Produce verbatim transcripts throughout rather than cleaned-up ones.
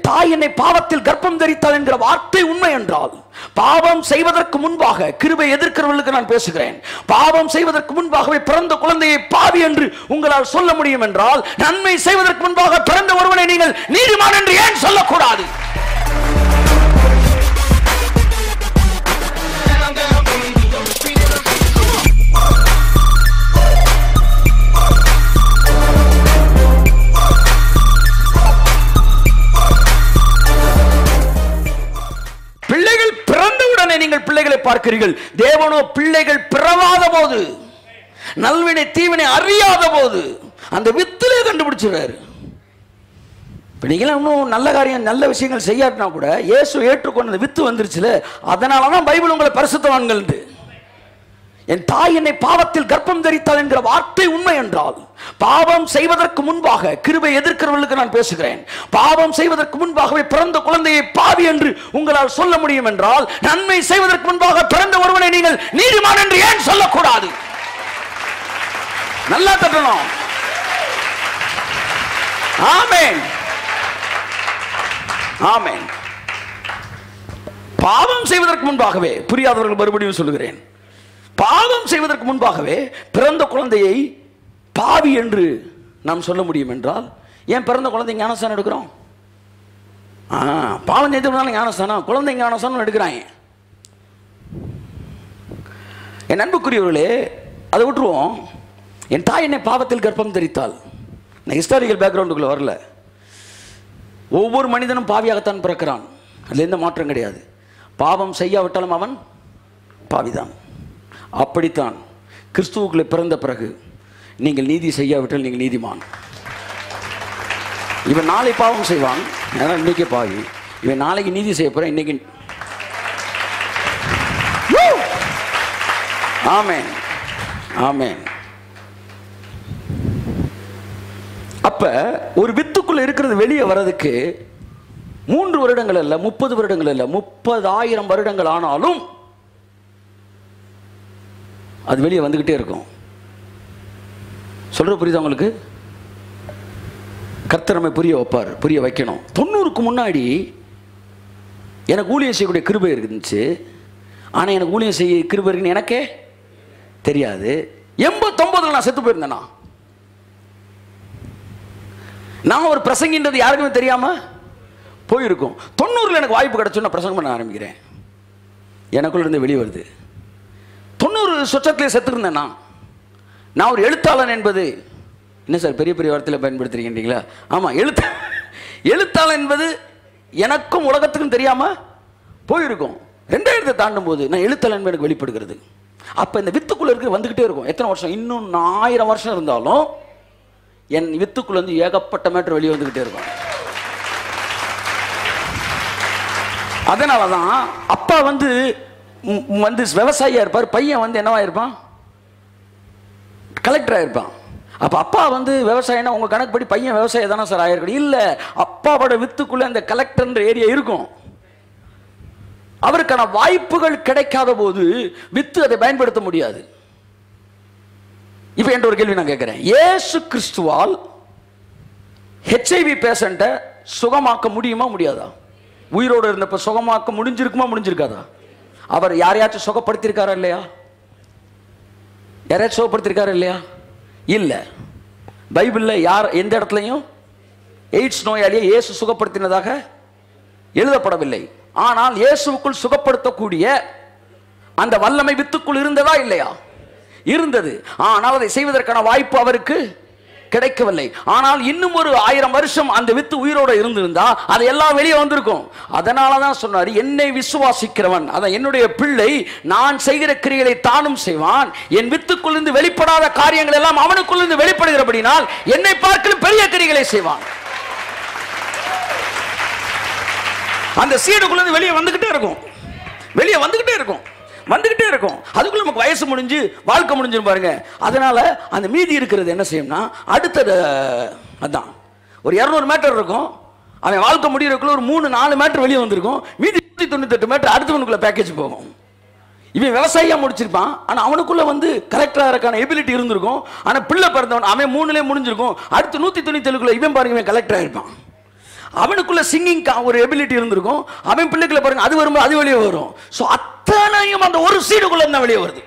என் தாய் என்னை பாவத்தில் கர்ப்பம் தரித்தாள் என்கிற வார்த்தை உண்மை என்றால், பாவம் செய்வதற்கு முன்பாக, கிருபை எதிர்க்கிறவர்களுக்கு நான் பேசுகிறேன், பாவம் செய்வதற்கு முன்பாகவே பிறந்த குழந்தையை பாவி என்று உங்களால் சொல்ல முடியும் என்றால், நன்மை செய்வதற்கு முன்பாக பிறந்த ஒருவனை நீங்கள் நீதிமான் என்று ஏன் சொல்லக்கூடாது? பிள்ளைகள் பிறந்தவுடனே நீங்கள் பிள்ளைகளை பார்க்கிறீர்கள். தேவனோ பிள்ளைகள் பிறவாத போது, நல்வினை தீவினை அறியாத போது அந்த வித்திலே கண்டுபிடிச்சிருவாரு. இப்போ நீங்களாம் இன்னும் நல்ல காரியம் நல்ல விஷயங்கள் செய்யாட்டினா கூட இயேசு ஏற்றுக்கொண்ட வித்து வந்துருச்சுல, அதனால தான் பைபிள் உங்களை பரிசுத்தவான்கள். என் தாய் என்னை பாவத்தில் கர்ப்பம் தரித்தாள் என்கிற வார்த்தை உண்மை என்றால், பாவம் செய்வதற்கு முன்பாக, கிருபை எதிர்க்கிறவர்களுக்கு நான் பேசுகிறேன், பாவம் செய்வதற்கு முன்பாகவே பிறந்த குழந்தையை பாவி என்று உங்களால் சொல்ல முடியும் என்றால், நன்மை செய்வதற்கு முன்பாக பிறந்த ஒருவனை நீங்கள் நீதிமான் என்று ஏன் சொல்லக்கூடாது? நல்லா தட்டணும். ஆமென், ஆமென். பாவம் செய்வதற்கு முன்பாகவே, புரியாதவர்கள் மறுபடியும் சொல்லுகிறேன், பாவம் செய்வதற்கு முன்பாகவே பிறந்த குழந்தையை பாவி என்று நாம் சொல்ல முடியும் என்றால், ஏன் பிறந்த குழந்தை ஞானஸ்தானம் எடுக்கிறோம்? பாவம் செய்தவனால ஞானஸ்தானம், குழந்தை ஞானஸ்தானம் எடுக்கிறாங்க. என் அன்புக்குரியவர்களே, அதை விட்டுருவோம். என் தாய் என்னை பாவத்தில் கர்ப்பம் தரித்தாள். நான் ஹிஸ்டாரிக்கல் பேக்ரவுண்டுக்குள்ள வரல. ஒவ்வொரு மனிதனும் பாவியாகத்தான் பிறக்கிறான், அதில் எந்த மாற்றம் கிடையாது. பாவம் செய்யாவிட்டாலும் அவன் பாவிதான். அப்படித்தான் கிறிஸ்துவுக்குள்ளே பிறந்த பிறகு நீங்கள் நீதி செய்யாவிட்டால் நீங்கள் நீதிமான். இவன் நாளை பாவம் செய்வான், இன்னைக்கே பாவி. இவன் நாளைக்கு நீதி செய்ய போறான், இன்னைக்கு. ஆமென், ஆமென். அப்ப ஒரு வித்துக்குள்ள இருக்கிறது வெளியே வர்றதுக்கு மூன்று வருடங்கள் அல்ல, முப்பது வருடங்கள் அல்ல, முப்பதாயிரம் வருடங்கள் ஆனாலும் அது வெளியே வந்துகிட்டே இருக்கும். சொல்ற புரியுதா உங்களுக்கு? கர்த்தர் நம்மை புரிய வைப்பார், புரிய வைக்கணும். தொண்ணூறுக்கு முன்னாடி எனக்கு ஊழியம் செய்யக்கூடிய கிருபை இருந்துச்சு, ஆனால் எனக்கு ஊழியம் செய்ய கிருபை இருக்குன்னு எனக்கே தெரியாது. எண்பத்தொன்பதுல நான் செத்து போயிருந்தேனா? நான் ஒரு பிரசங்கின்றது யாருக்குமே தெரியாம போயிருக்கும். தொண்ணூறுல எனக்கு வாய்ப்பு கிடைச்சோன்னா பிரசங்கம் பண்ண ஆரம்பிக்கிறேன், எனக்குள்ள இருந்து வெளியே வருது. தொண்ணூறு சொச்சத்திலே செத்துருந்தேன்னா, நான் ஒரு எழுத்தாளன் என்பது என்ன சார் பெரிய பெரிய வார்த்தையில் பயன்படுத்துறீங்களா? ஆமாம், எழுத்த எழுத்தாளன் என்பது எனக்கும் உலகத்துக்கும் தெரியாமல் போயிருக்கும். ரெண்டாயிரத்தை தாண்டும் போது நான் எழுத்தாளன் என்பது எனக்கு வெளிப்படுகிறது. அப்போ இந்த வித்துக்குள்ள இருக்கிற வந்துக்கிட்டே இருக்கும். எத்தனை வருஷம்? இன்னும் ஆயிரம் வருஷம் இருந்தாலும் என் வித்துக்குள்ள வந்து ஏகப்பட்ட மேட்டர் வெளியே வந்துக்கிட்டே இருக்கும். அதனால தான் அப்பா வந்து வந்து விவசாயியா இருப்பார், பையன் வந்து என்னவா இருப்பான்? கலெக்டராக இருப்பான். அப்போ அப்பா வந்து விவசாயம்னா உங்கள் கணக்குப்படி பையன் விவசாயம் தானே சார் ஆயிருக்கணும்? இல்லை, அப்பாவோட வித்துக்குள்ளே அந்த கலெக்டர்ன்ற ஏரியா இருக்கும். அவருக்கான வாய்ப்புகள் கிடைக்காத போது வித்து அதை பயன்படுத்த முடியாது. இப்போ என்ற ஒரு கேள்வி நான் கேட்குறேன், இயேசு கிறிஸ்துவால் ஹெச்ஐவி பேஷண்ட்டை சுகமாக்க முடியுமா முடியாதா? உயிரோடு இருந்தப்ப சுகமாக்க முடிஞ்சிருக்குமா முடிஞ்சிருக்காதா? அவர் யாரையாச்சும் சுகப்படுத்தியிருக்காரா இல்லையா? யாரையாச்சும் சுகப்படுத்தியிருக்காரா இல்லையா? இல்லை. பைபிளில் யார் எந்த இடத்துலையும் எய்ட்ஸ் நோயாளியை இயேசு சுகப்படுத்தினதாக எழுதப்படவில்லை. ஆனால் இயேசுவுக்குள் சுகப்படுத்தக்கூடிய அந்த வல்லமை வித்துக்குள் இருந்ததா இல்லையா? இருந்தது. ஆனால் அதை செய்வதற்கான வாய்ப்பு அவருக்கு கிடைக்கவில்லை. ஆனால் இன்னும் ஒரு ஆயிரம் வருஷம் அந்த வித்து உயிரோடு இருந்திருந்தா அது எல்லாம் வெளியே வந்திருக்கும். அதனால தான் சொன்னார், என்னை விசுவாசிக்கிறவன், அதான் என்னுடைய பிள்ளை, நான் செய்கிற கிரியைகளை தானும் செய்வான். என் வித்துக்குள்ளிருந்து வெளிப்படாத காரியங்கள் எல்லாம் அவனுக்குள்ளிருந்து வெளிப்படுகிறபடினால் என்னை பார்க்கலும் பெரிய கிரியைகளை செய்வான். அந்த சீடுக்குள்ளிருந்து வெளியே வந்துகிட்டே இருக்கும், வெளியே வந்துகிட்டே இருக்கும், வந்துகிட்டே இருக்கும். அதுக்குள்ள நமக்கு வயசு முடிஞ்சு வாழ்க்கை முடிஞ்சு பாருங்க. அதனால அந்த மீதி இருக்கிறது என்ன செய்யும்னா, அடுத்த அதான் ஒரு இருநூறு மீட்டர் இருக்கும், அவன் வாழ்க்கை முடிகிறதுக்குள்ள ஒரு மூணு நாலு மீட்டர் வெளியே வந்திருக்கும். மீதி நூற்றி தொண்ணூத்தி எட்டு மீட்டர் அடுத்தவனுக்குள்ள பேக்கேஜ் போகும். இவன் விவசாயியா முடிச்சிருப்பான், ஆனா அவனுக்குள்ள வந்து கலெக்டரா இருக்கான எபிலிட்டி இருந்திருக்கும். ஆனா பிள்ளை பிறந்தவன் அவன் மூணுலேயே முடிஞ்சிருக்கும். அடுத்து நூத்தி தொண்ணூத்தி ஏழுக்குள்ள இவன் பாருங்க இவன் கலெக்டரா இருப்பான். அவனுக்குள்ள சிங்கிங் ஒரு எபிலிட்டி இருந்திருக்கும். அவன் பிள்ளைக்குள்ள பாருங்க அது வரும்போது அது வெளியே வரும். ஸோ அத்தனையும் அந்த ஒரு சீடுக்குள்ள தான் வெளியே வருது.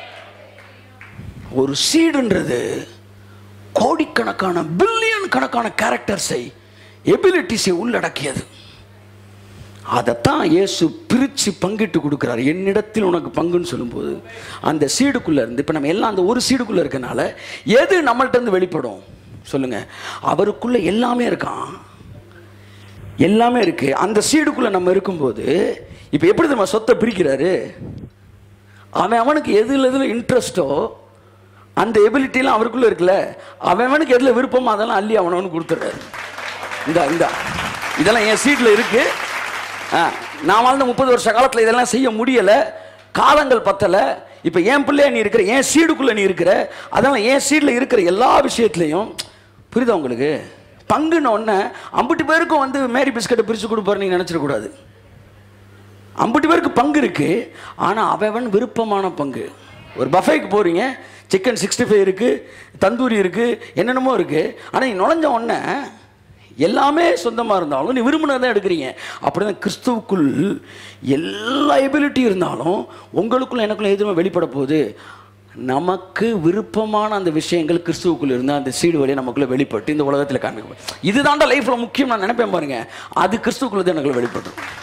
ஒரு சீடுன்றது கோடிக்கணக்கான பில்லியன் கணக்கான கேரக்டர்ஸை எபிலிட்டிஸை உள்ளடக்கியது. அதைத்தான் இயேசு பிரித்து பங்கிட்டு கொடுக்குறாரு. என்னிடத்தில் உனக்கு பங்குன்னு சொல்லும்போது அந்த சீடுக்குள்ளே இருந்து இப்போ நம்ம எல்லாம் அந்த ஒரு சீடுக்குள்ளே இருக்கனால எது நம்மள்ட்ட இருந்து வெளிப்படும் சொல்லுங்கள்? அவருக்குள்ளே எல்லாமே இருக்கான், எல்லாமே இருக்குது. அந்த சீடுக்குள்ளே நம்ம இருக்கும்போது இப்போ எப்படி நம்ம சொத்தை பிரிக்கிறாரு? அவன் அவனுக்கு எதில் எதில் இன்ட்ரெஸ்ட்டோ அந்த எபிலிட்டிலாம் அவருக்குள்ளே இருக்குல்ல, அவன் அவனுக்கு எதில் விருப்பமோ அதெல்லாம் அள்ளி அவனவனுக்கு கொடுத்துட்றாரு. இந்த இந்த இதெல்லாம் என் சீட்டில் இருக்குது. நான் வாழ்ந்த முப்பது வருஷ காலத்தில் இதெல்லாம் செய்ய முடியலை, காலங்கள் பத்தலை. இப்போ என் பிள்ளைய நீ இருக்கிற, என் சீடுக்குள்ளே நீ இருக்கிற, அதனால் என் சீடில் இருக்கிற எல்லா விஷயத்துலையும் புரியுதா உங்களுக்கு? பங்குன்னு ஒன்று ஐம்பது பேருக்கும் வந்து மேரி பிஸ்கட்டை பிரித்து கொடுப்பாரு நீங்கள் நினச்சிடக்கூடாது. ஐம்பது பேருக்கு பங்கு இருக்குது, ஆனால் அவன் விருப்பமான பங்கு. ஒரு பஃபேக்கு போகிறீங்க, சிக்கன் சிக்ஸ்டி ஃபைவ் இருக்குது, தந்தூரி இருக்குது, என்னென்னமோ இருக்குது. ஆனால் நீ நுழைஞ்ச உடனே எல்லாமே சொந்தமாக இருந்தாலும் நீ விரும்பினதை தான் எடுக்கிறீங்க. அப்படி தான் கிறிஸ்துவுக்குள் எல்லா எபிலிட்டியும் இருந்தாலும் உங்களுக்குள்ள எனக்குள்ள எதுவுமே வெளிப்பட போகுது. நமக்கு விருப்பமான அந்த விஷயங்கள் கிறிஸ்துவுக்குள்ள இருந்தால் அந்த சீடு வழியாக நமக்குள்ளே வெளிப்பட்டு இந்த உலகத்தில் காண்பிக்கப்படும். இதுதான்டா லைஃப்பில் முக்கியம் நான் நினைப்பேன் பாருங்கள். அது கிறிஸ்துவுக்குள்ள தான் எனக்குள்ள வெளிப்படும்.